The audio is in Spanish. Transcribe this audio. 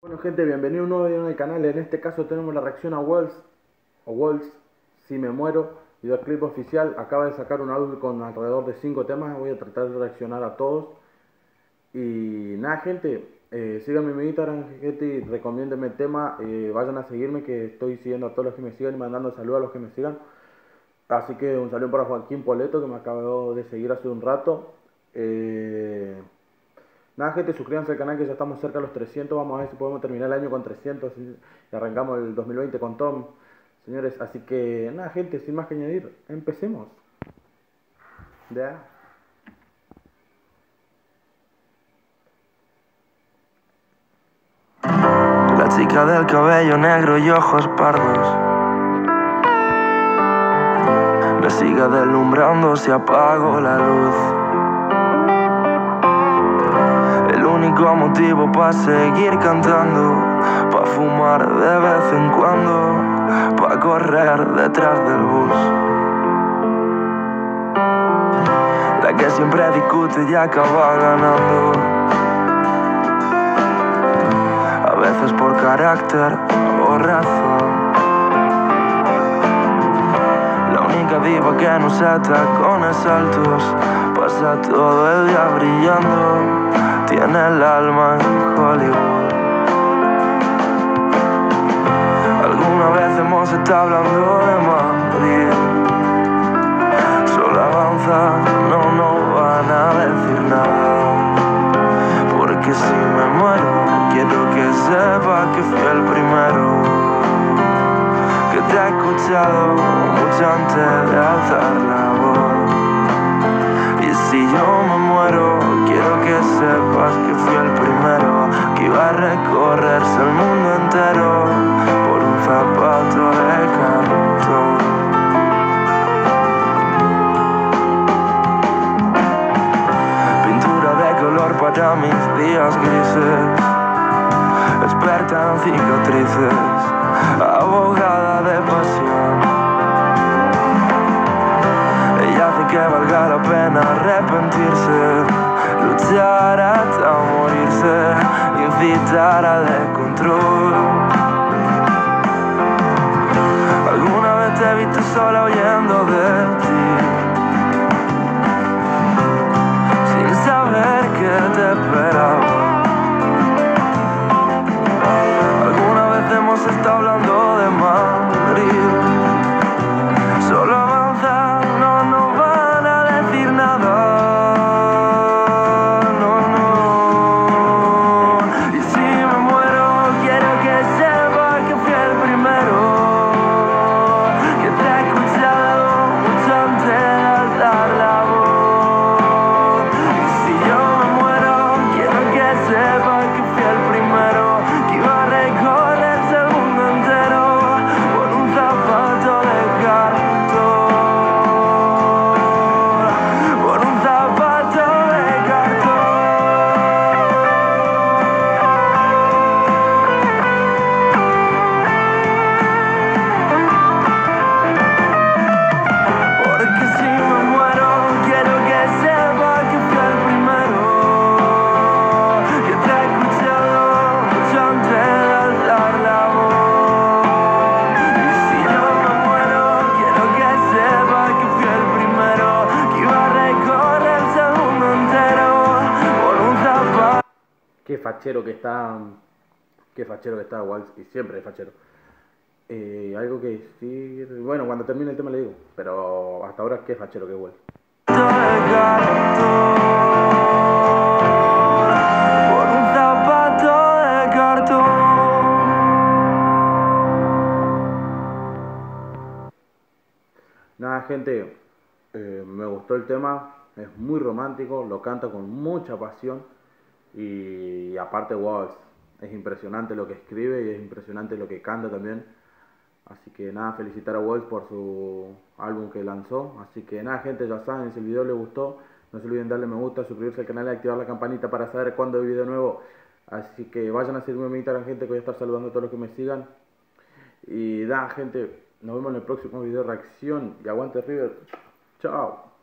Bueno gente, bienvenido a un nuevo video en el canal. En este caso tenemos la reacción a Walls, Si Me Muero, videoclip oficial. Acaba de sacar un álbum con alrededor de 5 temas. Voy a tratar de reaccionar a todos. Y nada gente, síganme en mi Instagram gente y recomiéndenme el tema. Vayan a seguirme, que estoy siguiendo a todos los que me sigan y mandando saludos a los que me sigan. Así que un saludo para Joaquín Poleto, que me acabó de seguir hace un rato. Nada gente, suscríbanse al canal, que ya estamos cerca de los 300. Vamos a ver si podemos terminar el año con 300 y arrancamos el 2020 con Tom, señores. Así que nada gente, sin más que añadir, empecemos. Ya. La chica del cabello negro y ojos pardos me sigue deslumbrando si apago la luz. El único motivo para seguir cantando, para fumar de vez en cuando, para correr detrás del bus. La que siempre discute y acaba ganando, a veces por carácter o razón. La única diva que no usa tacones altos, pasa todo el día brillando, tiene el alma en Hollywood. Alguna vez hemos estado hablando de Madrid, solo avanza, no nos van a decir nada, porque si me muero quiero que sepa que fui el primero que te ha escuchado mucho antes de alzar la voz. Y si yo me muero, quiero que sepas que fui el primero que iba a recorrerse el mundo entero por un zapato de cartón. Pintura de color para mis días grises, experta en cicatrices, abogada de pasión. Ella hace que valga la pena arrepentirse, luchar hasta morirse, incitar al descontrol. Alguna vez te he visto sola huyendo de ti, sin saber que te esperaba. Está hablando de Madrid, solo avanza, no nos van a decir nada, no, no. Y si me muero, quiero que sepa que fui el primero que te ha escuchado mucho antes de alzar la voz. Y si yo me muero, quiero que sepa que fui el primero que iba a recorrer qué fachero que está Walls, y siempre es fachero. Algo que decir, bueno, cuando termine el tema le digo, pero hasta ahora qué fachero que es Walls. Nada gente, me gustó el tema, es muy romántico, lo canta con mucha pasión. Y aparte Walls, es impresionante lo que escribe y es impresionante lo que canta también. Así que nada, felicitar a Walls por su álbum que lanzó. Así que nada gente, ya saben, si el video les gustó, no se olviden darle me gusta, suscribirse al canal y activar la campanita para saber cuándo hay video nuevo. Así que vayan a seguirme en mi Instagram gente, que voy a estar saludando a todos los que me sigan. Y nada gente, nos vemos en el próximo video de reacción. Y aguante River, chao.